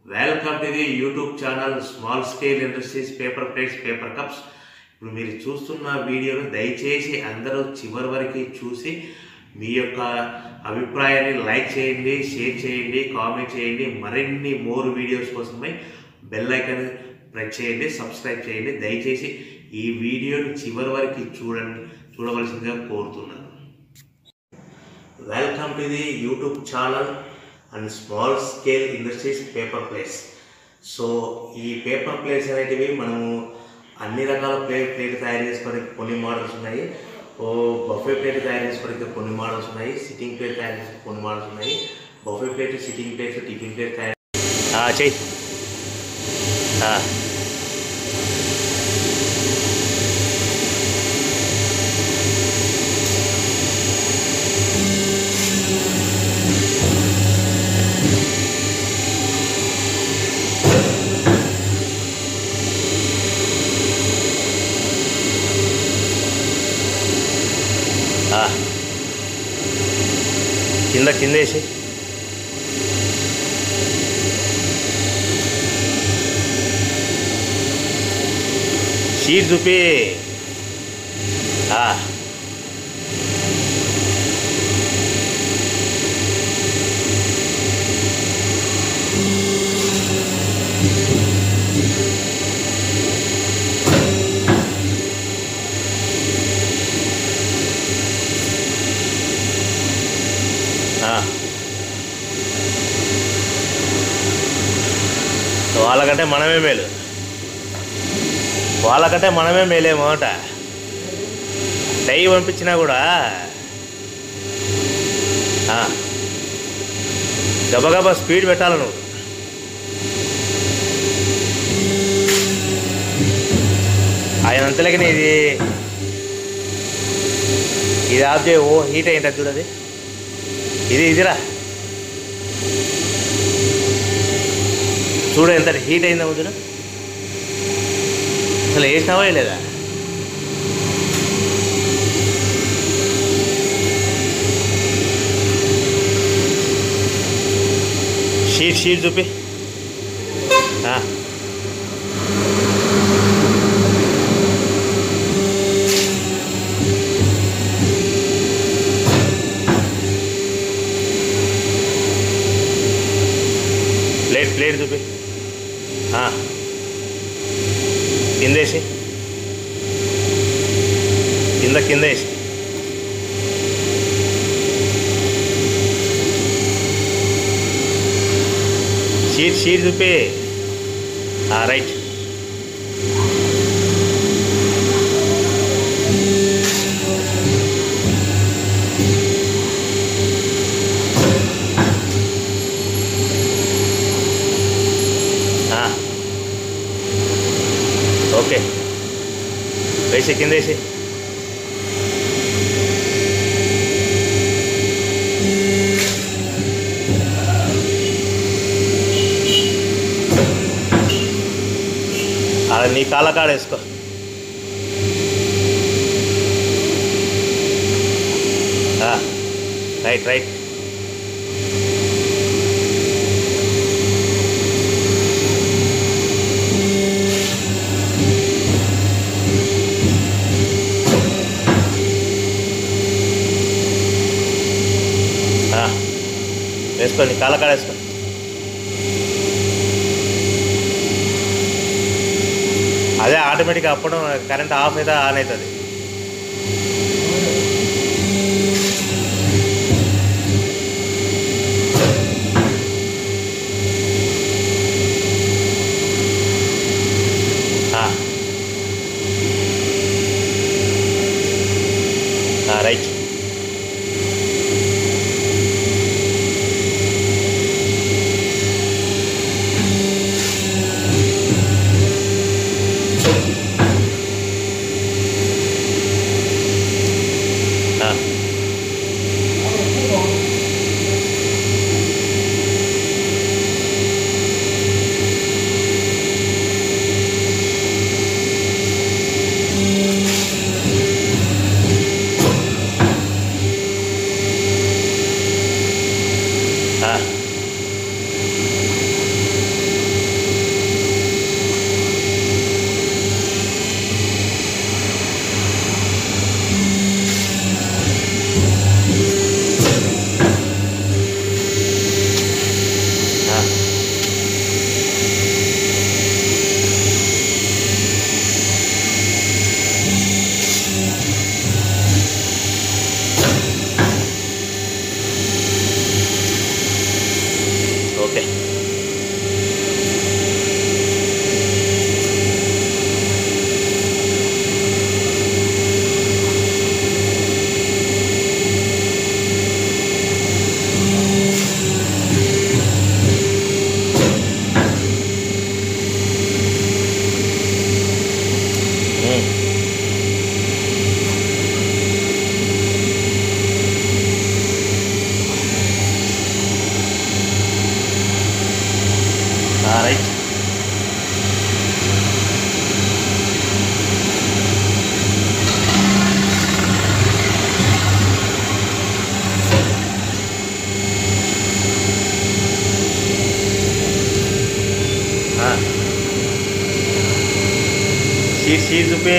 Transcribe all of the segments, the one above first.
Welcome to the YouTube channel small scale industries paper plates paper cups. ఇప్పుడు మీరు చూస్తున్న వీడియోను దయచేసి అందరూ చివరి వరకు చూసి మీ యొక్క అభిప్రాయాన్ని లైక్ చేయండి, షేర్ చేయండి, కామెంట్ చేయండి. మరిన్ని మోర్ వీడియోస్ కోసమై బెల్ ఐకాన్ ప్రెస్ చేయండి, సబ్స్క్రైబ్ చేయండి. దయచేసి ఈ వీడియోని చివరి వరకు చూడవలసిందిగా కోరుతున్నాను. Welcome to the YouTube channel and small scale industries paper plates. So ఈ పేపర్ ప్లేట్స్ అనేటివి మనము అన్ని రకాల ప్లేట్ తయారు చేసుకోవడానికి కొన్ని మోడల్స్ ఉన్నాయి. బఫే ప్లేట్ తయారు చేసుకోవడానికి కొన్ని మోడల్స్ ఉన్నాయి. సిట్టింగ్ ప్లేట్ తయారు చేసుకోవడానికి కొన్ని మోడల్స్ ఉన్నాయి. Buffet plate, sitting plates, tiffin plate తయారు చెయ్యి. కిందేసి షీట్ చూపి వాళ్ళకంటే మనమే మేలేమోట. డై పంపించినా కూడా గబగబా స్పీడ్ పెట్టాలి నువ్వు. ఆయన అంతలేకనే ఇది ఆఫ్ చేయి. హీట్ అయింది చూడది. ఇదిరా చూడ ఎంత హీట్ అయిందా చూడ. అసలు వేసినావా లేదా? షీట్ చూపి. ప్లేట్ చూపి. కిందేసి కింద వేసి షీట్ చూపి. రైట్. ఓకే, వేసి కిందేసి. అలా నీ కాళ్ళ కాడ వేసుకో. రైట్. వేసుకోండి, కాళ్ళ కాడ వేసుకో. అదే ఆటోమేటిక్గా అప్పుడు కరెంట్ ఆఫ్ అయితే ఆన్ అవుతుంది. రైట్. రైట్. सीट पे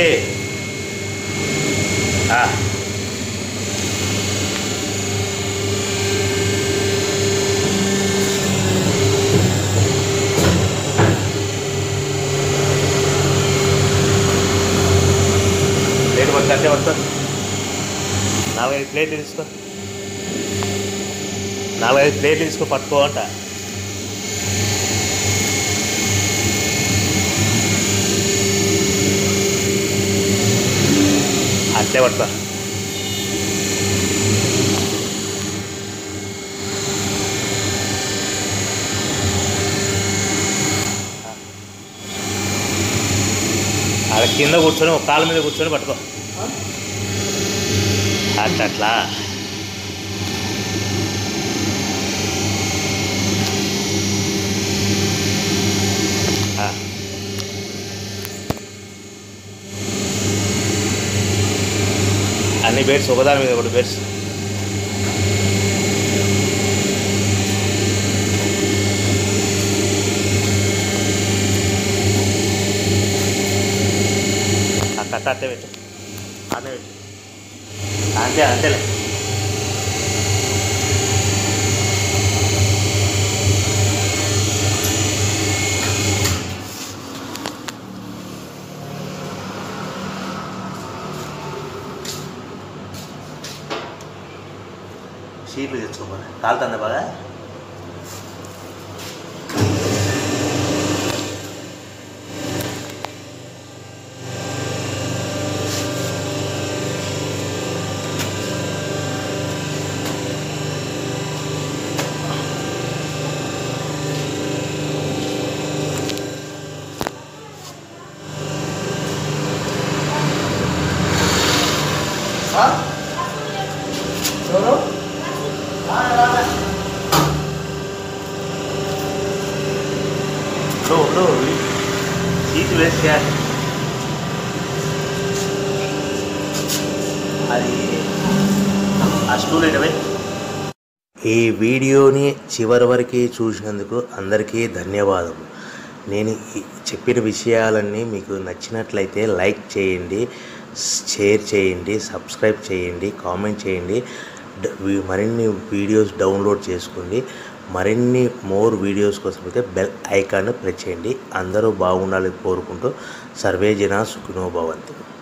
प्लेट पड़ते पड़ता 4-5 प्लेट తీసుకో 4-5 ప్లేట్లు తీసుకో పట్టుకో అంట. అట్లే పట్టుకో. అక్కడ కింద కూర్చొని ఒక కాళ్ళ మీద కూర్చొని పట్టుకో. అట్లా అట్లా అన్ని బెడ్స్ ఒకదాని మీద ఒకటి బెడ్స్. ఆ కట్ట అట్టే పెట్టు, అట్టే పెట్టు, అంతే అంతేలే. షీట్లు తెచ్చుకోమని కాలుతుందా బాగా. సీట్ వేస్ట్ చేయాలి. అది ఆ స్టూల్ ఏంటవే. ఈ వీడియోని చివరి వరకు చూసినందుకు అందరికీ ధన్యవాదము. నేను చెప్పిన విషయాలన్నీ మీకు నచ్చినట్లయితే లైక్ చేయండి, షేర్ చేయండి, సబ్స్క్రైబ్ చేయండి, కామెంట్ చేయండి. మరిన్ని వీడియోస్ డౌన్లోడ్ చేసుకోండి. మరిన్ని మోర్ వీడియోస్ కోసం అయితే బెల్ ఐకాన్ ప్రెస్ చేయండి. అందరూ బాగుండాలని కోరుకుంటూ సర్వే జనా సుఖినో భవంతు.